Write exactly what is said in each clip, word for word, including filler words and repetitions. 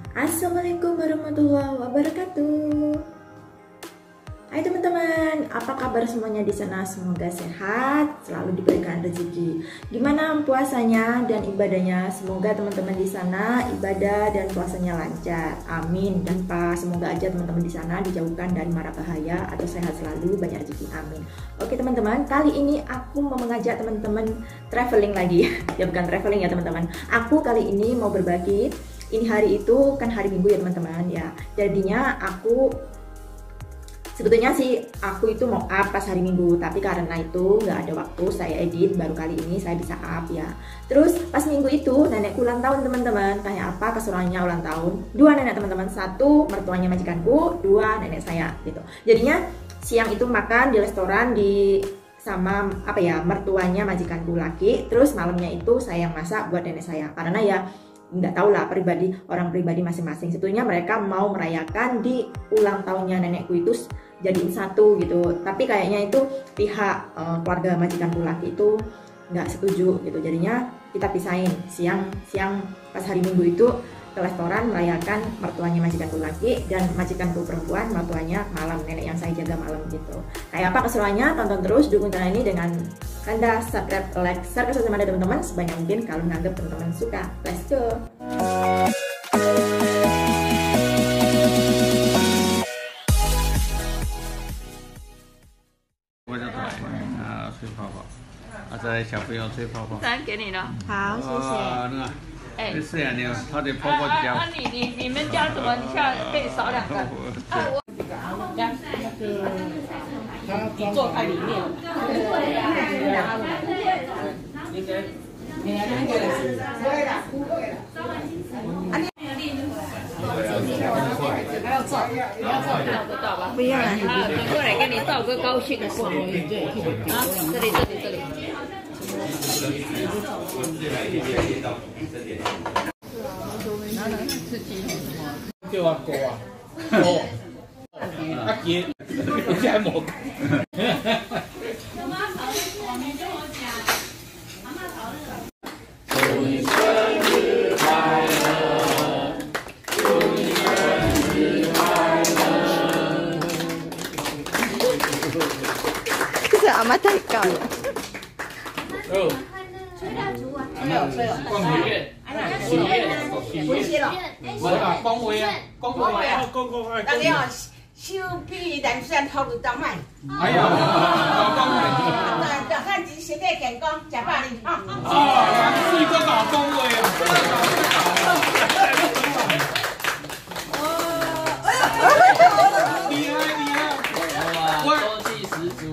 Assalamualaikum warahmatullahi wabarakatuh. Hai teman-teman, apa kabar semuanya di sana? Semoga sehat, selalu diberikan rezeki. Gimana puasanya dan ibadahnya? Semoga teman-teman di sana ibadah dan puasanya lancar. Amin. Dan Pak, semoga aja teman-teman di sana dijauhkan dari mara bahaya atau sehat selalu, banyak rezeki. Amin. Oke teman-teman, kali ini aku mau mengajak teman-teman traveling lagi. Ya bukan traveling ya teman-teman. Aku kali ini mau berbagi. Ini hari itu kan hari Minggu ya teman-teman ya. Jadinya aku sebetulnya sih aku itu mau up pas hari Minggu, tapi karena itu nggak ada waktu saya edit, baru kali ini saya bisa up ya. Terus pas Minggu itu nenekku ulang tahun teman-teman. Kayak apa keseruannya ulang tahun? Dua nenek teman-teman, satu mertuanya majikanku, dua nenek saya gitu. Jadinya siang itu makan di restoran di sama apa ya mertuanya majikanku laki. Terus malamnya itu saya yang masak buat nenek saya karena ya nggak tahu lah pribadi orang pribadi masing-masing. Sebetulnya mereka mau merayakan di ulang tahunnya nenekku itu jadiin satu gitu, tapi kayaknya itu pihak uh, keluarga majikanku laki itu nggak setuju gitu. Jadinya kita pisahin siang siang pas hari Minggu itu ke restoran merayakan mertuanya majikanku laki dan majikanku perempuan mertuanya malam, nenek yang saya jaga malam gitu. Kayak apa keseruannya? Tonton terus, dukung channel ini dengan Anda subscribe, like, share ke sosial media teman-teman sebanyak mungkin kalau menganggap teman-teman suka. Let's go. 我就来啊，吹泡泡，啊，这小朋友吹泡泡。 当然给你了。 好，谢谢。 啊，那个， 哎， 这是呀，你他的泡泡啊胶。 啊，你你你们家怎么你下可以少两个？啊，我家你坐在里面。还要照，你要照照得到吧？ 不要了。 啊，转过来给你照个高兴的相。啊，这里这里这里。 叫阿哥啊，哥，阿杰，你还冇？祝你生日快乐，祝你生日快乐。 这是阿妈太高了。 哦， 吹蜡烛啊！ 没有吹了，光许愿，许愿，许愿。冇啦，恭维啊，恭维啊，恭恭哎， 大家手臂人生头入当卖， 哎呀，老公哎， 但但咱只身体健康，食饱哩哈。 啊，四个老公维啊，厉害厉害， 哇，中气十足。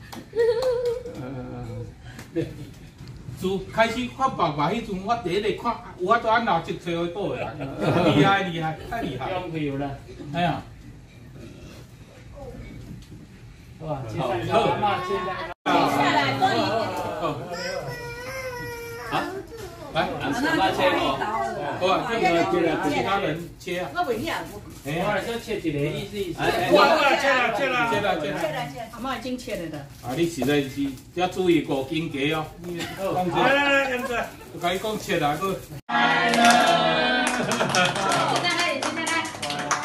自开始发白白迄阵，我第一个看，有法度按老一吹会倒的啦，厉害厉害，太厉害！ 用票了。 哎呀， 哇，接下来阿妈接下来。 下来帮你。 啊，来， 阿妈切哦。 好啊，这个其他人切啊。 我袂晓。 哎我就切一个，意思意思。 哇哇，切了切了切了切了。 阿妈已经切了的。 啊，你实在是要注意五斤鸡哦。来来来，现在我跟你讲切啊，个。快乐。 现在来，现在来。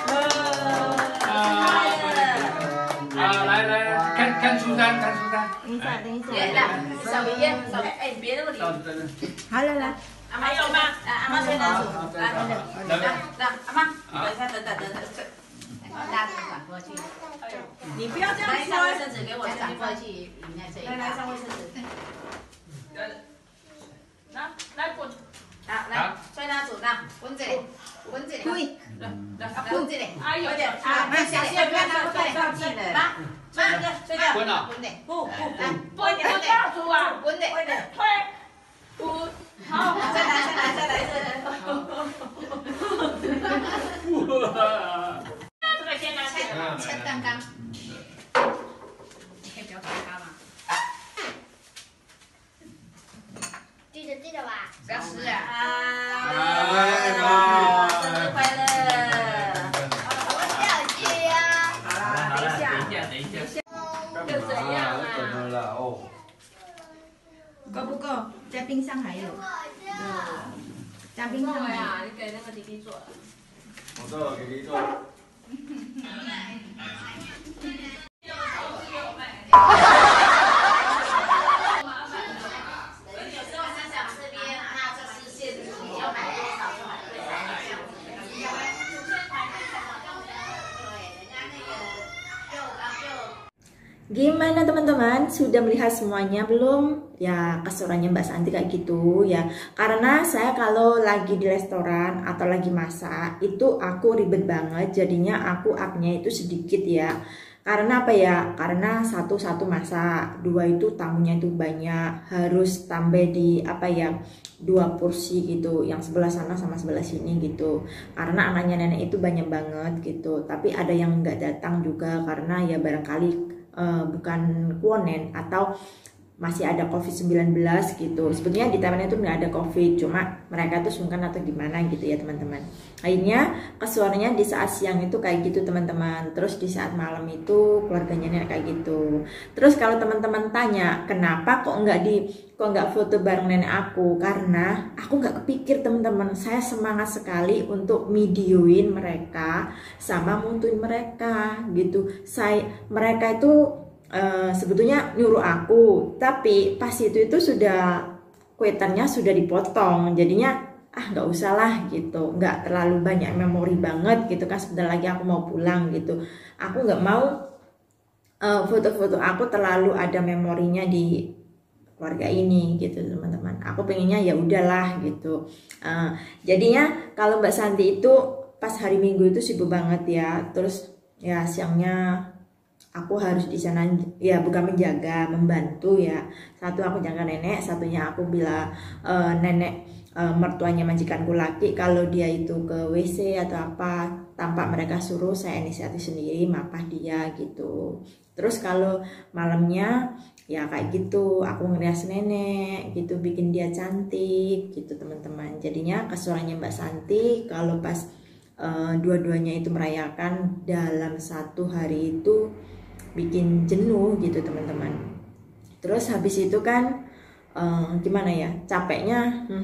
啊，来来，看看书单，看书单。 等一下，等一下。 来啦，小米烟，小米，哎，别那么离。 好了来。 阿妈有吗？来，阿妈吹蜡烛。来，来，来，阿妈，等一下，等等等等。蜡烛转过去。你不要这样说。来，卫生纸给我转过去，来来，上卫生纸。 来来滚。 好，来，吹蜡烛，来，滚这里，滚这里。对，来，滚这里。 哎呦， 啊，小心不要拿不太靠近了。来，吹这个，吹这个。滚了。滚的。不不，来， 滚你的蜡烛啊！ 滚的，滚的。 推，滚。好， 再来，再来，再来，再来。 这个先拿去。 切蛋糕。你可以不要推它吗？ 记得记得吧。 不要吃啊！啊！生日快乐！ 我小姐呀。 好啦，等一下， 等一下，等一下。 又怎样啊？ 怎么了？哦。 够不够？在冰箱还有。加冰箱对还有。 啊，你给那个弟弟做了。 Motor kayak gitu. Gimana teman-teman, sudah melihat semuanya belum? Ya keseruannya Mbak Santi kayak gitu ya. Karena saya kalau lagi di restoran atau lagi masak itu aku ribet banget, jadinya aku up-nya itu sedikit ya. Karena apa ya? Karena satu-satu masak, dua itu tamunya itu banyak, harus tambah di apa ya, dua porsi gitu, yang sebelah sana sama sebelah sini gitu. Karena anaknya nenek itu banyak banget gitu. Tapi ada yang nggak datang juga karena ya barangkali Uh, bukan kuonen atau masih ada covid sembilan belas gitu. Sebetulnya di Taiwan itu nggak ada covid, cuma mereka tuh sungkan atau gimana gitu ya teman-teman. Akhirnya kesuaranya di saat siang itu kayak gitu teman-teman. Terus di saat malam itu keluarganya nenek kayak gitu. Terus kalau teman-teman tanya kenapa kok nggak di kok nggak foto bareng nenek aku, karena aku nggak kepikir teman-teman. Saya semangat sekali untuk videoin mereka sama muntuin mereka gitu. Saya mereka itu Uh, sebetulnya nyuruh aku, tapi pas itu itu sudah kuitannya sudah dipotong, jadinya ah nggak usah lah gitu, nggak terlalu banyak memori banget gitu kan. Sebentar lagi aku mau pulang gitu, aku nggak mau foto-foto uh, aku terlalu ada memorinya di keluarga ini gitu teman-teman. Aku pengennya ya udahlah gitu. Uh, jadinya kalau Mbak Santi itu pas hari Minggu itu sibuk banget ya, terus ya siangnya aku harus di sana ya, bukan menjaga, membantu ya. Satu aku jaga nenek, satunya aku bila uh, nenek uh, mertuanya majikanku laki, kalau dia itu ke W C atau apa tanpa mereka suruh, saya inisiatif sendiri mapah dia gitu. Terus kalau malamnya ya kayak gitu, aku ngerias nenek gitu, bikin dia cantik gitu teman-teman. Jadinya kesuaranya Mbak Santi kalau pas uh, dua-duanya itu merayakan dalam satu hari itu bikin jenuh gitu teman-teman. Terus habis itu kan um, gimana ya, capeknya hmm,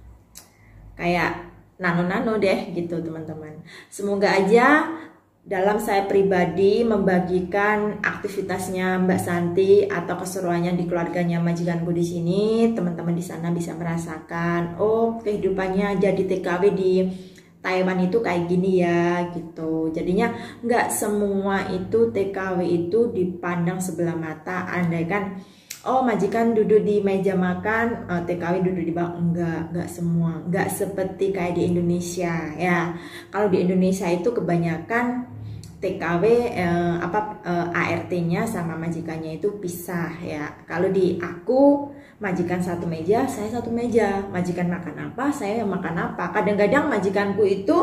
kayak nano-nano deh gitu teman-teman. Semoga aja dalam saya pribadi membagikan aktivitasnya Mbak Santi atau keseruannya di keluarganya majikanku di sini, teman-teman di sana bisa merasakan oh kehidupannya jadi T K W di Taiwan itu kayak gini ya gitu. Jadinya nggak semua itu T K W itu dipandang sebelah mata. Andai kan oh majikan duduk di meja makan, uh, T K W duduk di bawah, enggak, enggak semua, enggak seperti kayak di Indonesia ya. Kalau di Indonesia itu kebanyakan T K W uh, apa uh, A R T-nya sama majikannya itu pisah ya. Kalau di aku majikan satu meja, saya satu meja. Majikan makan apa, saya makan apa. Kadang-kadang majikanku itu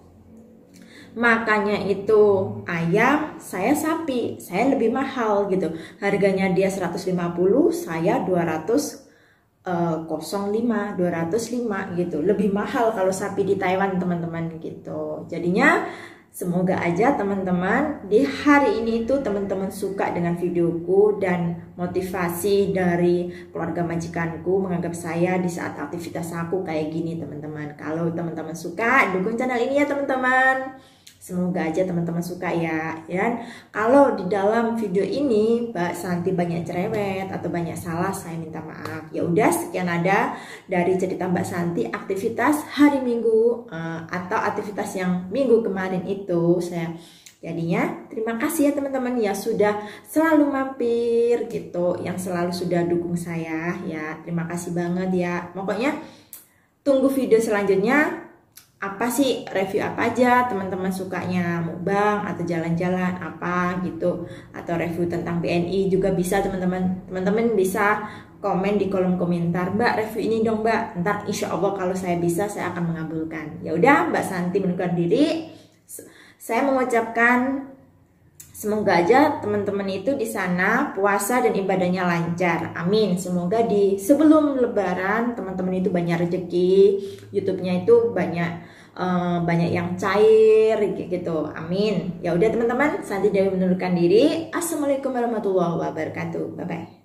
makannya itu ayam, saya sapi. Saya lebih mahal gitu. Harganya dia seratus lima puluh, saya dua ratus lima, dua ratus lima gitu. Lebih mahal kalau sapi di Taiwan teman-teman gitu. Jadinya semoga aja teman-teman di hari ini tuh teman-teman suka dengan videoku dan motivasi dari keluarga majikanku menganggap saya di saat aktivitas aku kayak gini teman-teman. Kalau teman-teman suka, dukung channel ini ya teman-teman. Semoga aja teman-teman suka ya. Dan kalau di dalam video ini Mbak Santi banyak cerewet atau banyak salah, saya minta maaf. Ya udah, sekian ada dari cerita Mbak Santi aktivitas hari Minggu uh, atau aktivitas yang minggu kemarin itu. Saya jadinya terima kasih ya teman-teman ya sudah selalu mampir gitu, yang selalu sudah dukung saya ya. Terima kasih banget ya. Pokoknya tunggu video selanjutnya. Apa sih review apa aja teman-teman sukanya, mukbang atau jalan-jalan apa gitu, atau review tentang B N I juga bisa teman-teman. Teman-teman bisa komen di kolom komentar, Mbak review ini dong Mbak. Ntar insya Allah kalau saya bisa saya akan mengabulkan. Ya udah, Mbak Santi mengundurkan diri. Saya mengucapkan semoga aja teman-teman itu di sana puasa dan ibadahnya lancar. Amin. Semoga di sebelum Lebaran teman-teman itu banyak rezeki, YouTube-nya itu banyak uh, banyak yang cair gitu. Amin. Ya udah teman-teman, Santi Dewi mengundurkan diri. Assalamualaikum warahmatullahi wabarakatuh. Bye bye.